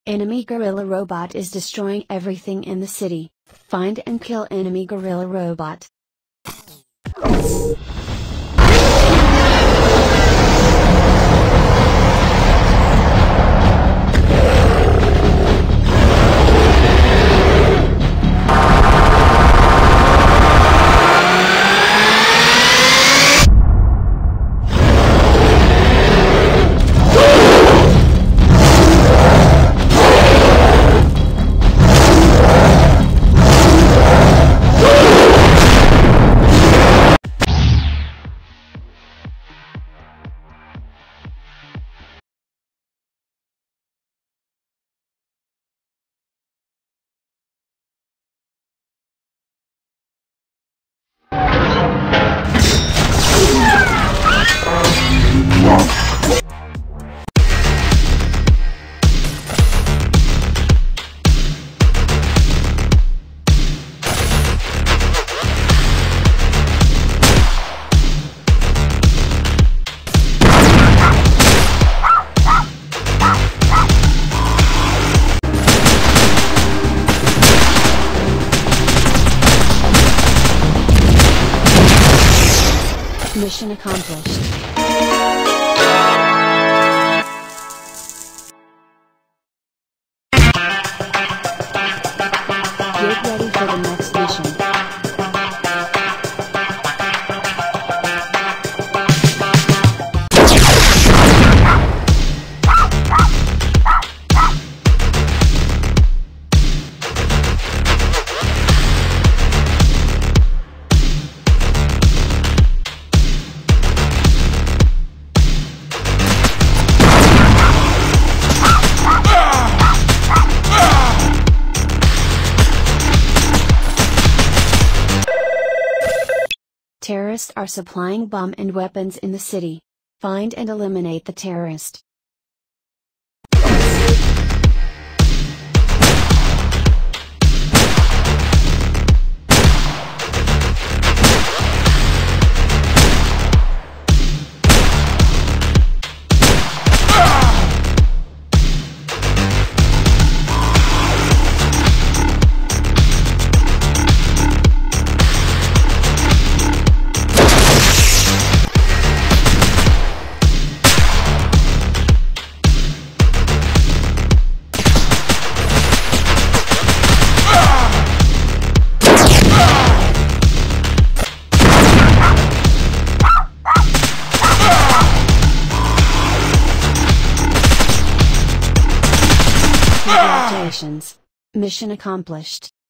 Enemy gorilla robot is destroying everything in the city. Find and kill enemy gorilla robot. Mission accomplished. Get ready for the next mission. Terrorists are supplying bomb and weapons in the city. Find and eliminate the terrorist. Congratulations. Mission accomplished.